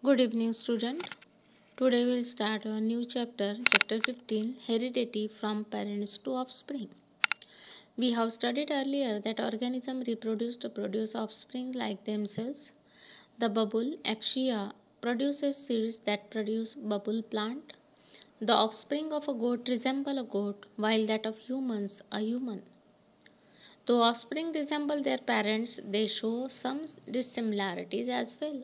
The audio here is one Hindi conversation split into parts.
Good evening, student. Today we'll start a new chapter, chapter 15, Heredity from Parents to Offspring. We have studied earlier that organisms reproduce to produce offspring like themselves. The bubble, Axia, produces seeds that produce bubble plant. The offspring of a goat resemble a goat, while that of humans a human. Though offspring resemble their parents, they show some dissimilarities as well.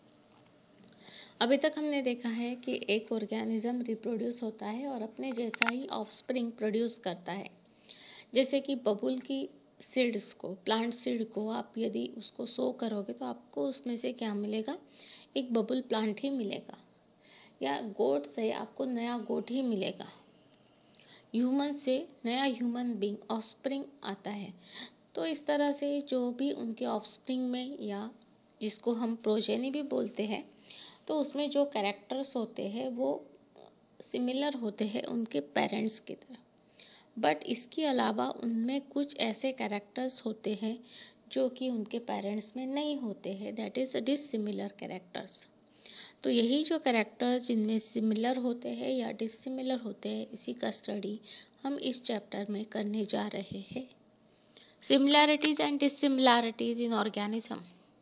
अभी तक हमने देखा है कि एक ऑर्गेनिज्म रिप्रोड्यूस होता है और अपने जैसा ही ऑफस्प्रिंग प्रोड्यूस करता है। जैसे कि बबुल की सीड्स को, प्लांट सीड को आप यदि उसको सो करोगे तो आपको उसमें से क्या मिलेगा, एक बबुल प्लांट ही मिलेगा, या गोट से आपको नया गोट ही मिलेगा। ह्यूमन से नया ह्यूमन बीइंग ऑफस्प्रिंग आता है। तो इस तरह से जो भी उनके ऑफस्प्रिंग में, या जिसको हम प्रोजेनी भी बोलते हैं, तो उसमें जो कैरेक्टर्स होते हैं वो सिमिलर होते हैं उनके पेरेंट्स की तरह। बट इसके अलावा उनमें कुछ ऐसे कैरेक्टर्स होते हैं जो कि उनके पेरेंट्स में नहीं होते हैं, दैट इज़ डिसिमिलर कैरेक्टर्स। तो यही जो कैरेक्टर्स जिनमें सिमिलर होते हैं या डिसिमिलर होते हैं, इसी का स्टडी हम इस चैप्टर में करने जा रहे हैं। Similarities and dissimilarities in organism,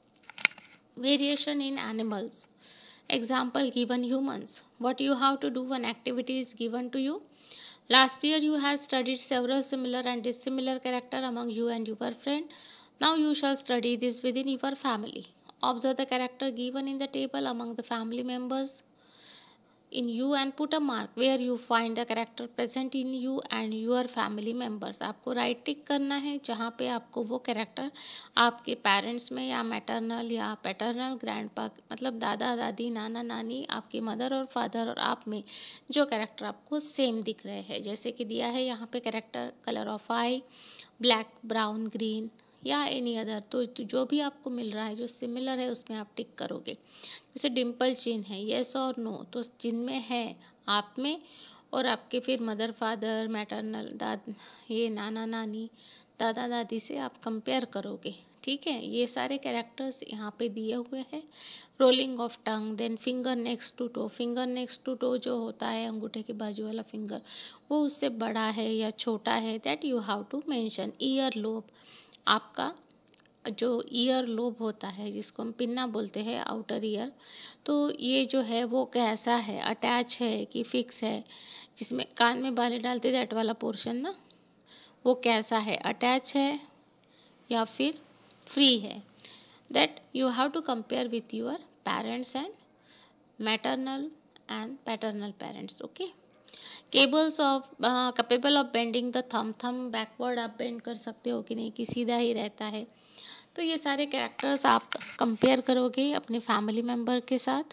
variation in animals. Example given humans. What you have to do when activity is given to you. Last year you had studied several similar and dissimilar character among you and your friend. Now you shall study this within your family. Observe the character given in the table among the family members in you and put a mark where you find the character present in you and your family members. आपको राइट टिक करना है जहाँ पे आपको वो कैरेक्टर आपके पेरेंट्स में या मैटरनल या पैटर्नल ग्रैंडपा, मतलब दादा दादी नाना नानी, आपके मदर और फादर और आप में जो कैरेक्टर आपको सेम दिख रहे हैं। जैसे कि दिया है यहाँ पे character, colour of eye black, brown, green या एनी अदर। तो जो भी आपको मिल रहा है जो सिमिलर है उसमें आप टिक करोगे। जैसे डिम्पल चिन्ह है, येस और नो, तो जिनमें है आप में और आपके फिर मदर फादर, मैटरनल ये नाना नानी, दादा दादी से आप कंपेयर करोगे। ठीक है, ये सारे कैरेक्टर्स यहाँ पे दिए हुए हैं। Rolling of tongue, then finger next to toe. Finger next to toe जो होता है अंगूठे के बाजू वाला फिंगर, वो उससे बड़ा है या छोटा है, that you have to mention. Ear lobe, आपका जो ईयर लोब होता है जिसको हम पिन्ना बोलते हैं, आउटर ईयर, तो ये जो है वो कैसा है, अटैच है कि फिक्स है। जिसमें कान में बाले डालते दैट वाला पोर्शन ना, वो कैसा है, अटैच है या फिर फ्री है, that you have to compare with your parents and maternal and paternal parents. Okay. Cables of capable of bending the thumb backward आप बेंड कर सकते हो कि नहीं, कि सीधा ही रहता है। तो ये सारे कैरेक्टर्स आप कंपेयर करोगे अपने फैमिली मेम्बर के साथ,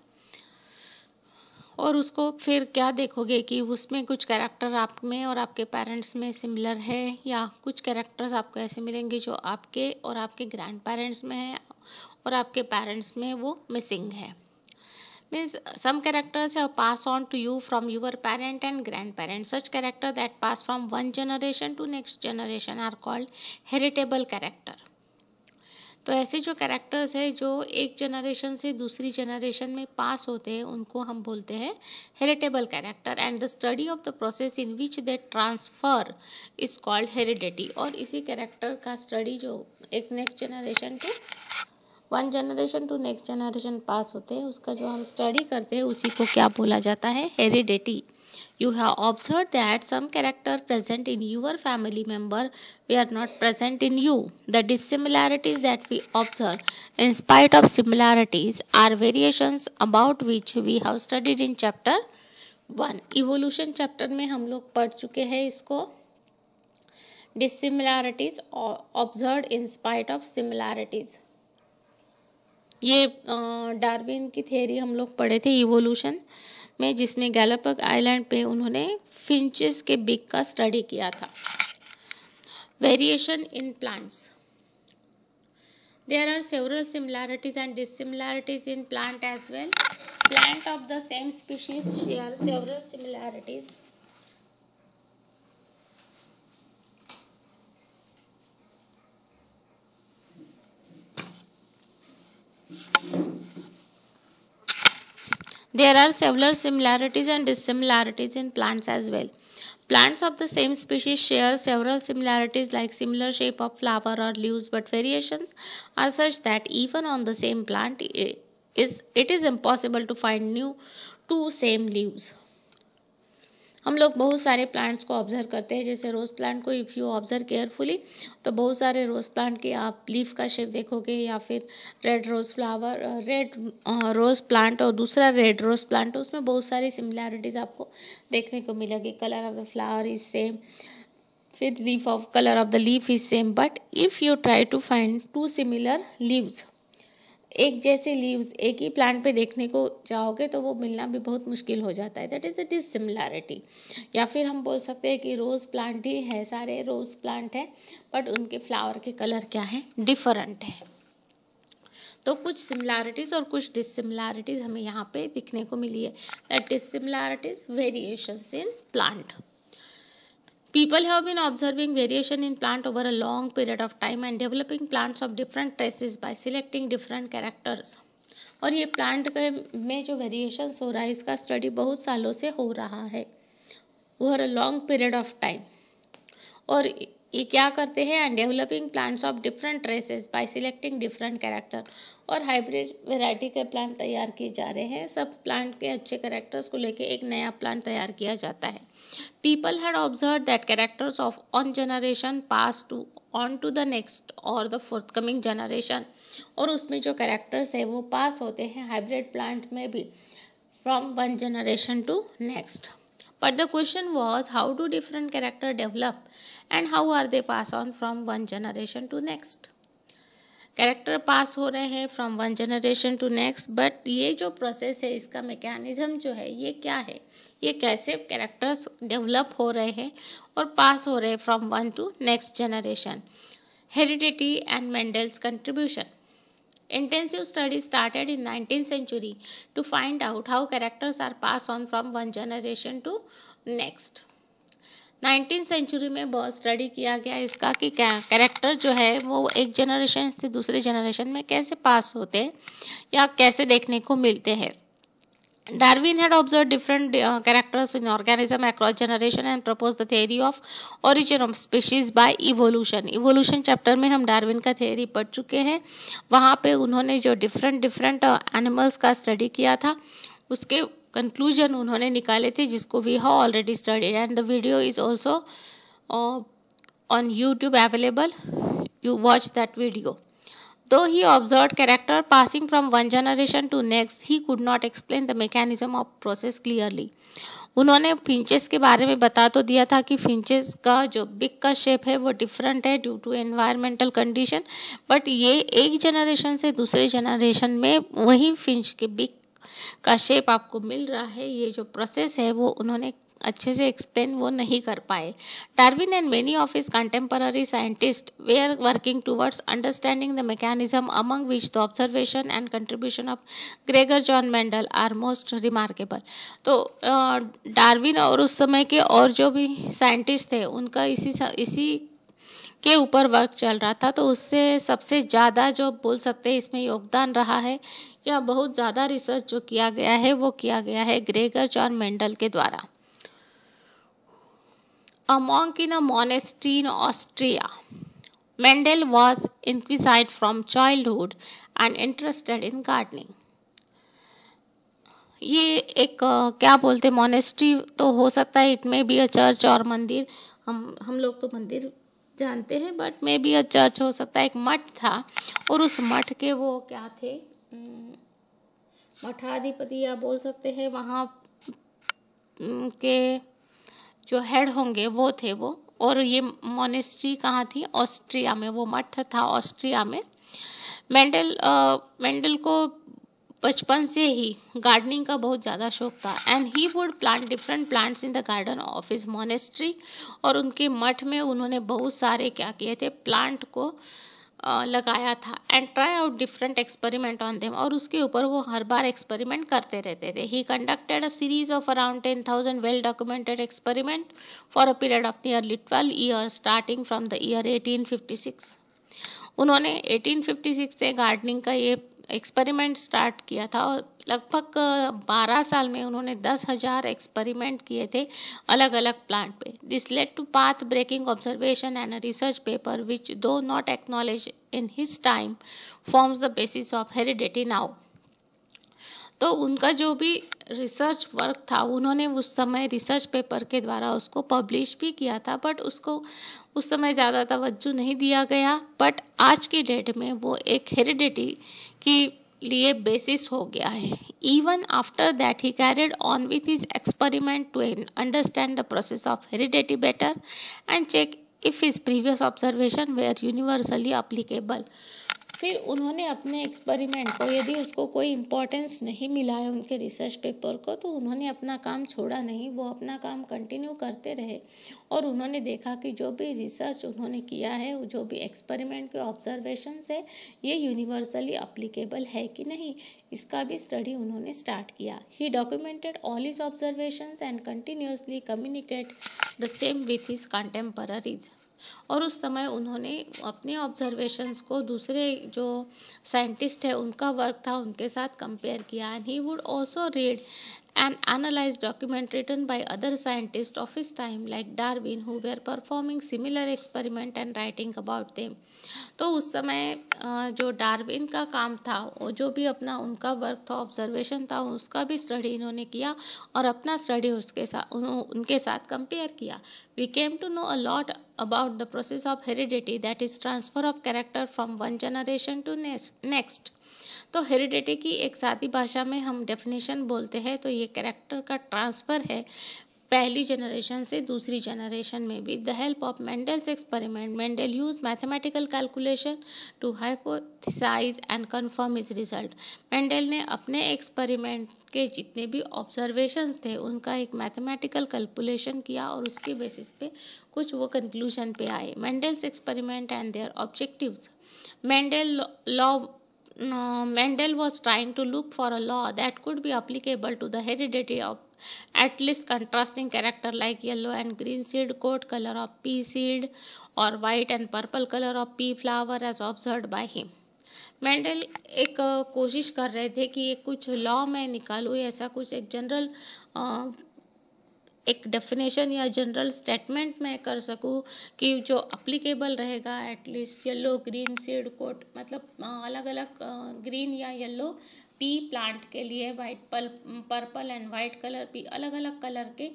और उसको फिर क्या देखोगे कि उसमें कुछ कैरेक्टर आप में और आपके पेरेंट्स में सिमिलर है, या कुछ कैरेक्टर्स आपको ऐसे मिलेंगे जो आपके और आपके ग्रैंड पेरेंट्स में है और आपके पेरेंट्स में वो मिसिंग है। Means some characters have passed on to you from your parent and grandparent. Such character that pass from one generation to next generation are called heritable character. तो ऐसे जो कैरेक्टर्स है जो एक जनरेशन से दूसरी जनरेशन में पास होते हैं उनको हम बोलते हैं heritable character. And the study of the process in which they transfer is called heredity. और इसी कैरेक्टर का स्टडी जो एक next generation to one generation to next generation pass होते हैं, उसका जो हम स्टडी करते हैं उसी को क्या बोला जाता है, heredity. You have observed that some character present in your family member were not present in you. The dissimilarities that we observe in spite of similarities are variations about which we have studied in chapter 1. Evolution chapter में हम लोग पढ़ चुके हैं इसको। Dissimilarities observed in spite of similarities, ये डार्विन की थ्योरी हम लोग पढ़े थे इवोल्यूशन में, जिसमें गैलापाग आइलैंड पे उन्होंने फिंचेस के बिग का स्टडी किया था। Variation in plants, there are several similarities and dissimilarities in plant as well. Plant of the same species share several similarities. There are several similarities and dissimilarities in plants as well. Plants of the same species share several similarities like similar shape of flower or leaves, but variations are such that even on the same plant it is impossible to find two same leaves. हम लोग बहुत सारे प्लांट्स को ऑब्जर्व करते हैं, जैसे रोज़ प्लांट को इफ़ यू ऑब्जर्व केयरफुली तो बहुत सारे रोज़ प्लांट के आप लीफ का शेप देखोगे, या फिर रेड रोज़ प्लांट और दूसरा रेड रोज़ प्लांट, उसमें बहुत सारी सिमिलैरिटीज़ आपको देखने को मिलेगी. Colour of the flower is same, फिर colour of the leaf is same, but if you try to find two similar leaves, एक जैसे लीव्स एक ही प्लांट पे देखने को चाहोगे तो वो मिलना भी बहुत मुश्किल हो जाता है. That is a dissimilarity. या फिर हम बोल सकते हैं कि रोज़ प्लांट ही है, सारे रोज़ प्लांट है, बट उनके फ्लावर के कलर क्या है, डिफरेंट है. तो कुछ सिमिलैरिटीज़ और कुछ डिसिमिलैरिटीज़ हमें यहाँ पे दिखने को मिली है. That dissimilarities, variations in plant. People have been observing variation in plant over a long period of time and developing plants of different traces by selecting different characters. और ये प्लांट में जो वेरिएशंस हो रहा है इसका स्टडी बहुत सालों से हो रहा है, over a long period of time. और ये क्या करते हैं, and developing plants of different traces by selecting different character. और हाइब्रिड वैरायटी के प्लांट तैयार किए जा रहे हैं. सब प्लांट के अच्छे कैरेक्टर्स को लेके एक नया प्लांट तैयार किया जाता है. People had observe that characters of one generation pass to on to the next और द फोर्थकमिंग जनरेशन. और उसमें जो कैरेक्टर्स है वो पास होते हैं हाइब्रिड प्लांट में भी, from one generation to next. But the question was, how do different characters develop and how are they passed on from one generation to next? Character pass हो रहे हैं from one generation to next, but ये जो प्रोसेस है इसका मैकेनिज्म जो है ये क्या है, ये कैसे कैरेक्टर्स डेवलप हो रहे हैं और पास हो रहे हैं from one to next generation. Heredity and Mendel's contribution. Intensive studies started in 19th century to find out how characters are passed on from one generation to next. 19th century में बहुत स्टडी किया गया इसका कि कैरेक्टर जो है वो एक जनरेशन से दूसरे जनरेशन में कैसे पास होते हैं या कैसे देखने को मिलते हैं. Darwin had observed different characters in organism across generation and proposed the theory of origin of species by evolution. Evolution chapter में हम डार्विन का थ्योरी पढ़ चुके हैं. वहाँ पे उन्होंने जो डिफरेंट एनिमल्स का स्टडी किया था उसके कंक्लूजन उन्होंने निकाले थे, जिसको we have already studied and the video is also on YouTube available. You watch that video. Though he observed character passing from one generation to next, he could not explain the mechanism of process clearly. उन्होंने फिंचेस के बारे में बता तो दिया था कि फिंचेस का जो बिक का शेप है वो डिफरेंट है due to environmental condition, but ये एक जनरेशन से दूसरे जनरेशन में वही फिंच के बिक का शेप आपको मिल रहा है. ये जो प्रोसेस है वो उन्होंने अच्छे से एक्सप्लेन वो नहीं कर पाए. Darwin and many of his contemporary scientist were working towards understanding the mechanism, among which the observation and contribution of Gregor John Mendel are most remarkable. तो डार्विन और उस समय के और जो भी साइंटिस्ट थे उनका इसी के ऊपर वर्क चल रहा था. तो उससे सबसे ज़्यादा जो बोल सकते हैं इसमें योगदान रहा है या बहुत ज़्यादा रिसर्च जो किया गया है वो किया गया है ग्रेगर जॉन मेंडल के द्वारा. A monk in a monastery in Austria. Mendel was inquisitive from childhood and interested in gardening. ये एक क्या बोलते मोनेस्ट्री तो हो सकता है, it may be a church और मंदिर. हम लोग तो मंदिर जानते हैं, but may be a church हो सकता है. एक मठ था और उस मठ के वो क्या थे, मठाधिपति या बोल सकते हैं वहाँ के जो हेड होंगे वो थे वो. और ये मोनेस्ट्री कहाँ थी, ऑस्ट्रिया में. वो मठ था ऑस्ट्रिया में. मेंडल को बचपन से ही गार्डनिंग का बहुत ज़्यादा शौक था and he would plant different plants in the garden of his monastery. और उनके मठ में उन्होंने बहुत सारे क्या किए थे, प्लांट को लगाया था and try out different experiment on them. और उसके ऊपर वो हर बार एक्सपेरिमेंट करते रहते थे. He conducted a series of around 10,000 well documented experiment for a period of nearly 12 years starting from the year 1856. उन्होंने 1856 से गार्डनिंग का ये एक्सपेरिमेंट स्टार्ट किया था और लगभग 12 साल में उन्होंने 10,000 एक्सपेरिमेंट किए थे अलग अलग प्लांट पे. This led to path breaking observation and a research paper which though not acknowledge in his time forms the basis of heredity now. तो उनका जो भी रिसर्च वर्क था उन्होंने उस समय रिसर्च पेपर के द्वारा उसको पब्लिश भी किया था, बट उसको उस समय ज़्यादा तवज्जो नहीं दिया गया. बट आज की डेट में वो एक हेरिडिटी की लिए बेसिस हो गया है. Even after that he carried on with his experiment to understand the process of heredity better and check if his previous observation were universally applicable. फिर उन्होंने अपने एक्सपेरिमेंट को, यदि उसको कोई इम्पोर्टेंस नहीं मिला है उनके रिसर्च पेपर को, तो उन्होंने अपना काम छोड़ा नहीं, वो अपना काम कंटिन्यू करते रहे. और उन्होंने देखा कि जो भी रिसर्च उन्होंने किया है, जो भी एक्सपेरिमेंट के ऑब्जर्वेशंस है, ये यूनिवर्सली अप्लीकेबल है कि नहीं, इसका भी स्टडी उन्होंने स्टार्ट किया. He documented all his observations and continuously communicate the same with his contemporaries. और उस समय उन्होंने अपने ऑब्जर्वेशंस को दूसरे जो साइंटिस्ट है उनका वर्क था उनके साथ कंपेयर किया. And he would also read and analyze document written by other scientists of his time like Darwin who were performing similar experiment and writing about them. तो उस समय जो डार्विन का काम था, वो जो भी अपना उनका वर्क था, ऑब्जर्वेशन था, उसका भी स्टडी इन्होंने किया और अपना स्टडी उनके साथ कंपेयर किया. We came to know a lot about the process of heredity, that is transfer of character from one generation to next. तो हेरिडिटी की एक सादी भाषा में हम डेफिनेशन बोलते हैं तो ये कैरेक्टर का ट्रांसफ़र है पहली जनरेशन से दूसरी जनरेशन में. With the help of Mendel's experiment, Mendel use mathematical calculation to hypothesize and confirm his result. Mendel ने अपने एक्सपेरिमेंट के जितने भी ऑब्जर्वेशंस थे उनका एक मैथमेटिकल कैलकुलेशन किया और उसके बेसिस पे कुछ वो कंक्लूजन पे आए. Mendel's experiment and their objectives. Mendel was trying to look for a law that could be applicable to the heredity of at least contrasting character like yellow and green seed coat color of pea seed or white and purple color of pea flower as observed by him. Mendel एक कोशिश कर रहे थे कि ये कुछ लॉ मैं निकालूँ, ऐसा कुछ एक जनरल एक डेफिनेशन या जनरल स्टेटमेंट मैं कर सकूं कि जो अप्लीकेबल रहेगा at least yellow green seed coat, मतलब अलग अलग ग्रीन या येलो पी प्लांट के लिए, white purple and white colour pea, अलग अलग कलर के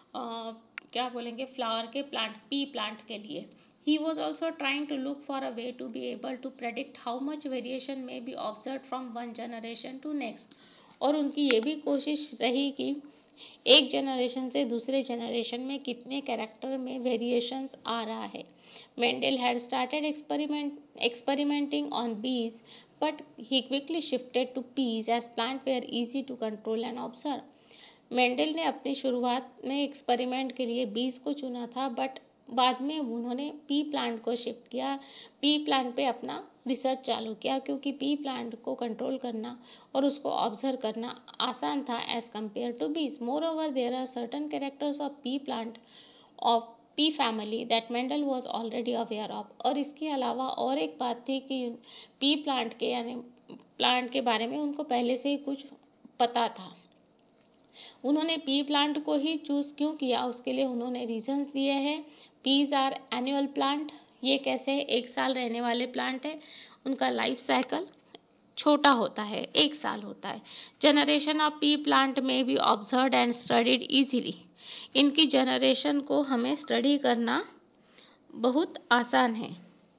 क्या बोलेंगे फ्लावर के प्लांट, पी प्लांट के लिए. He was also trying to look for a way to be able to predict how much variation may be observed from one generation to next. और उनकी ये भी कोशिश रही कि एक जनरेशन से दूसरे जनरेशन में कितने कैरेक्टर में वेरिएशंस आ रहा है. Mendel had started experimenting on bees, but he quickly shifted to peas as plants were easy to control and observe. Mendel ने अपनी शुरुआत में एक्सपेरिमेंट के लिए बीज को चुना था, बट बाद में उन्होंने पी प्लांट को शिफ्ट किया, पी प्लांट पे अपना रिसर्च चालू किया, क्योंकि पी प्लांट को कंट्रोल करना और उसको ऑब्जर्व करना आसान था as compare to bees. Moreover there are certain characters of pea plant of pea family that Mendel was already aware of. और इसके अलावा और एक बात थी कि पी प्लांट के यानी प्लांट के बारे में उनको पहले से ही कुछ पता था. उन्होंने पी प्लांट को ही चूज़ क्यों किया, उसके लिए उन्होंने रीजंस दिए हैं. Peas are annual plant. ये कैसे है, एक साल रहने वाले प्लांट है, उनका लाइफ साइकिल छोटा होता है, एक साल होता है. Generation of pea plant may be observed and studied easily. इनकी जनरेशन को हमें स्टडी करना बहुत आसान है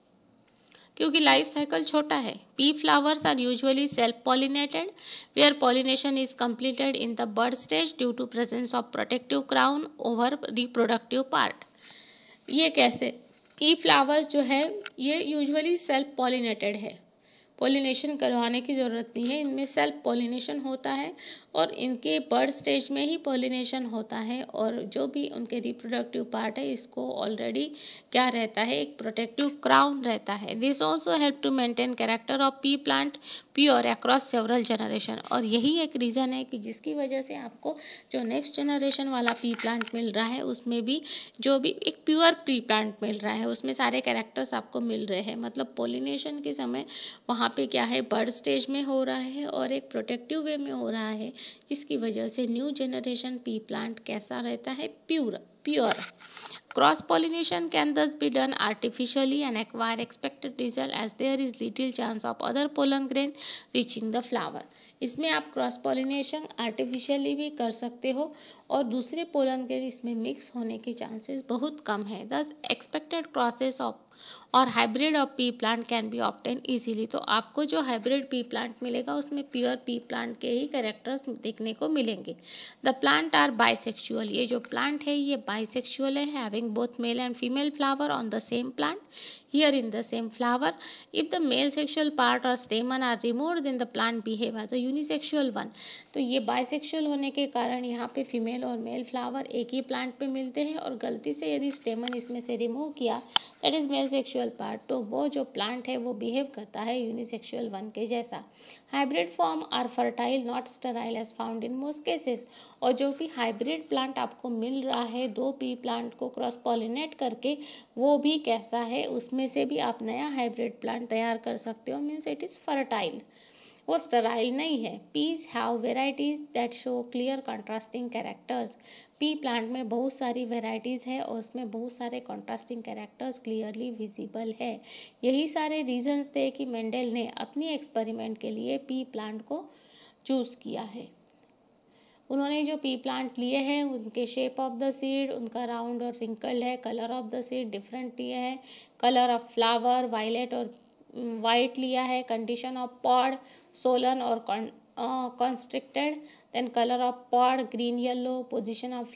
क्योंकि लाइफ साइकिल छोटा है. Pea flowers are usually self pollinated where pollination is completed in the bud stage due to presence of protective crown over reproductive part. ये कैसे, पी फ्लावर्स जो है ये यूजुअली सेल्फ पॉलिनेटेड है, पॉलिनेशन करवाने की ज़रूरत नहीं है, इनमें सेल्फ पॉलिनेशन होता है और इनके बर्ड स्टेज में ही पॉलिनेशन होता है. और जो भी उनके रिप्रोडक्टिव पार्ट है इसको ऑलरेडी क्या रहता है, एक प्रोटेक्टिव क्राउन रहता है. This also help to maintain character of pea plant pure across several generation. और यही एक रीज़न है कि जिसकी वजह से आपको जो नेक्स्ट जनरेशन वाला पी प्लांट मिल रहा है उसमें भी जो भी एक प्योर पी प्लांट मिल रहा है उसमें सारे कैरेक्टर्स आपको मिल रहे हैं. मतलब पॉलिनेशन के समय वहाँ वहाँ पे क्या है, बर्ड स्टेज में हो रहा है और एक प्रोटेक्टिव वे में हो रहा है, जिसकी वजह से न्यू जनरेशन पी प्लांट कैसा रहता है, pure. Cross pollination can thus be done artificially and acquire expected result as there is little chance of other pollen grain reaching the flower. इसमें आप क्रॉस पॉलिनेशन आर्टिफिशियली भी कर सकते हो और दूसरे पोलन ग्रेन इसमें मिक्स होने के चांसेस बहुत कम है। दस एक्सपेक्टेड क्रॉसेस ऑफ और hybrid of pea plant can be obtain easily. तो आपको जो हाइब्रिड पी प्लांट मिलेगा उसमें प्योर पी प्लांट के ही कैरेक्टर्स देखने को मिलेंगे। द प्लांट आर बाइसेक्सुअल, ये जो प्लांट है ये बाइसेक्सुअल है, having both male and female flower on the same plant here in the same flower. If the male sexual part or stamen are removed then the plant behave as a unisexual one. तो ये बाइसेक्सुअल होने के कारण यहाँ पे फीमेल और मेल फ्लावर एक ही प्लांट पे मिलते हैं और गलती से यदि स्टेमन इसमें से रिमूव किया that is male sexual part, तो वो जो प्लांट है वो बिहेव करता है यूनिसेक्सुअल वन के जैसा। Hybrid form are fertile not sterile as found in most cases. और जो भी हाइब्रिड प्लांट आपको मिल रहा है दो पी प्लांट को क्रॉस पॉलिनेट करके, वो भी कैसा है, उसमें से भी आप नया हाइब्रिड प्लांट तैयार कर सकते हो, मीन्स इट इज़ फर्टाइल, वो स्टेराइल नहीं है। Peas have varieties that show clear contrasting characters. Pea plant में बहुत सारी वेराइटीज़ है और उसमें बहुत सारे कंट्रास्टिंग कैरेक्टर्स क्लियरली विजिबल है। यही सारे रीजंस थे कि मेंडल ने अपनी एक्सपेरिमेंट के लिए पी प्लांट को चूज़ किया है। उन्होंने जो पी प्लांट लिए हैं उनके शेप ऑफ द सीड, उनका राउंड और रिंकल्ड है, colour of the seed different लिए है, कलर ऑफ फ्लावर वायलेट और वाइट लिया है, कंडीशन ऑफ पॉड सोलन और constricted, then colour of pod green yellow, position of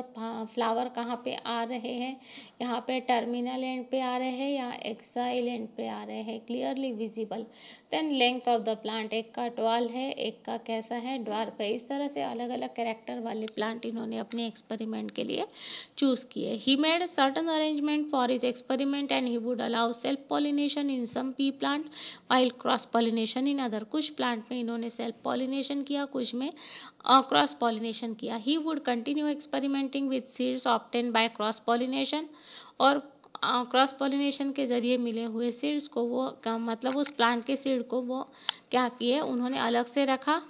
flower कहाँ पे आ रहे हैं, यहाँ पे टर्मिनल एंड पे आ रहे हैं या एक्साइल एंड पे आ रहे हैं, clearly visible. Then length of the plant, एक का ट्वाल है एक का कैसा है, ड्वार्फ है। इस तरह से अलग अलग कैरेक्टर वाले प्लांट इन्होंने अपने एक्सपेरिमेंट के लिए चूज़ किए। He made certain arrangement for his experiment and he would allow self pollination in some pea plant while cross pollination in other. कुछ प्लांट में इन्होंने सेल्फ पॉलिनेशन किया, कुछ में क्रॉस पॉलिनेशन किया। He would continue experimenting with seeds obtain by cross pollination, और क्रॉस पॉलिनेशन के जरिए मिले हुए सीड्स को वो मतलब उस प्लांट के सीड को वो क्या किए, उन्होंने अलग से रखा।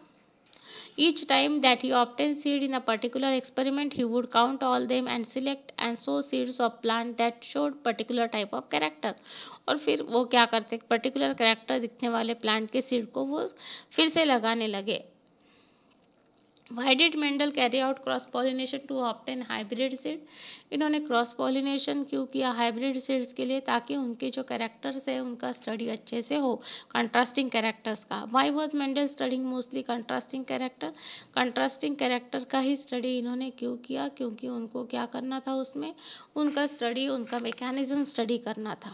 Each time that he obtained seed in a particular experiment, he would count all them and select and sow seeds of plant that showed particular type of character. और फिर वो क्या करते, पर्टिकुलर कैरेक्टर दिखने वाले प्लांट के सीड को वो फिर से लगाने लगे। Why did Mendel carry out cross pollination to obtain hybrid seed? इन्होंने क्रॉस पॉलिनेशन क्यों किया हाइब्रिड सीड्स के लिए, ताकि उनके जो कैरेक्टर्स है उनका स्टडी अच्छे से हो, कंट्रास्टिंग कैरेक्टर्स का। Why was Mendel studying mostly contrasting character? Contrasting character का ही स्टडी इन्होंने क्यों किया, क्योंकि उनको क्या करना था, उसमें उनका स्टडी, उनका मैकेनिज्म स्टडी करना था।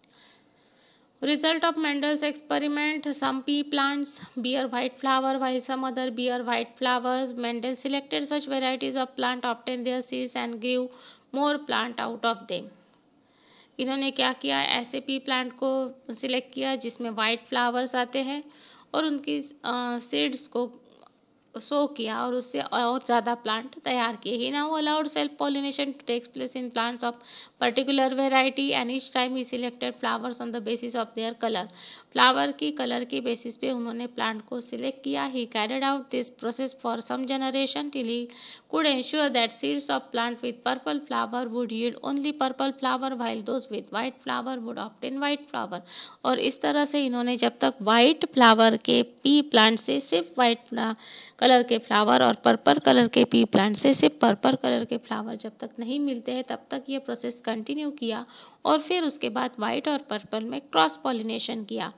Result of Mendel's experiment: some pea plants bear white flower while some other bear white flowers. Mendel selected such varieties of plant, obtained their seeds and grew more plant out of them. इन्होंने क्या किया, ऐसे पी प्लांट को सिलेक्ट किया जिसमें वाइट फ्लावर्स आते हैं और उनकी सीड्स को सो किया और उससे और ज़्यादा प्लांट तैयार किए। He now allowed self pollination to takes place in plants of particular variety and each time he selected flowers on the basis of their colour. Flower की कलर की बेसिस पे उन्होंने प्लांट को सिलेक्ट किया। He carried out this process for some generation till he could ensure that seeds of plant with purple flower would yield only purple flower while those with white flower would obtain white flower. और इस तरह से इन्होंने जब तक वाइट फ्लावर के पी प्लांट से सिर्फ वाइट कलर के फ्लावर और पर्पल कलर के पी प्लांट से सिर्फ पर्पल कलर के फ्लावर जब तक नहीं मिलते हैं तब तक ये प्रोसेस कंटिन्यू किया और फिर उसके बाद वाइट और पर्पल में क्रॉस पॉलिनेशन किया।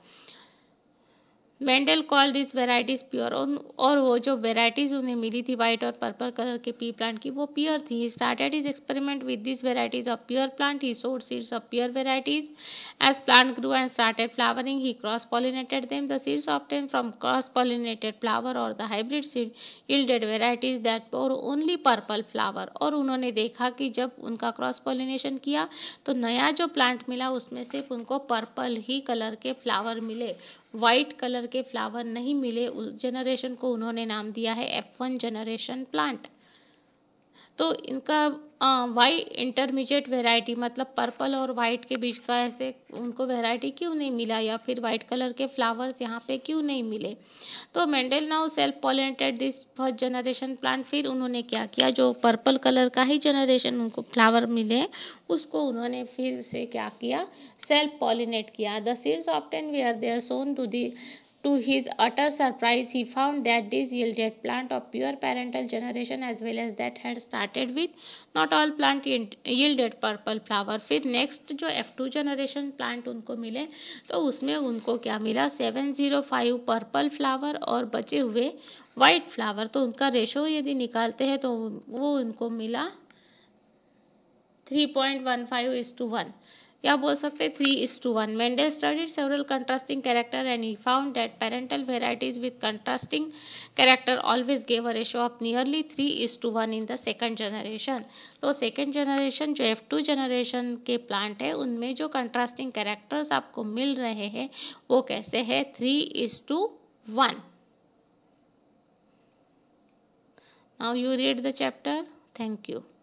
Mendel called this varieties pure, और वो जो वेराइटीज उन्हें मिली थी वाइट और पर्पल कलर के पी प्लांट की वो प्योर थी। He started his experiment with this varieties of pure plant. He sowed seeds of pure varieties as plant grew and started flowering he cross pollinated them. The seeds obtain from cross pollinated flower और the hybrid seed yielded varieties that bore only purple flower. और उन्होंने देखा कि जब उनका क्रॉस पॉलिनेशन किया तो नया जो प्लांट मिला उसमें सिर्फ उनको पर्पल ही कलर के फ्लावर मिले, वाइट कलर के फ्लावर नहीं मिले। उस जनरेशन को उन्होंने नाम दिया है F1 जनरेशन प्लांट। तो इनका वाई इंटरमीडिएट वेराइटी मतलब पर्पल और वाइट के बीच का ऐसे उनको वेराइटी क्यों नहीं मिला, या फिर वाइट कलर के फ्लावर्स यहाँ पे क्यों नहीं मिले। तो Mendel now self pollinated this first generation plant. फिर उन्होंने क्या किया, जो पर्पल कलर का ही जनरेशन उनको फ्लावर मिले उसको उन्होंने फिर से क्या किया, सेल्फ पॉलिनेट किया। The seeds obtain were they are sown To his utter surprise, he found that this yielded plant of pure parental generation as well as that had started with. Not all plant yielded purple flower. फिर next जो F2 generation plant उनको मिले तो उसमें उनको क्या मिला, 705 पर्पल फ्लावर और बचे हुए वाइट फ्लावर। तो उनका रेशो यदि निकालते हैं तो वो उनको मिला 3.15:1, या बोल सकते 3:1। Mendel studied several contrasting character and he found that parental varieties with contrasting character always gave a ratio of nearly 3:1 in the second generation। तो सेकेंड जनरेशन जो F2 जनरेशन के प्लांट है उनमें जो कंट्रास्टिंग कैरेक्टर्स आपको मिल रहे हैं वो कैसे है, 3:1। Now you read the chapter. Thank you.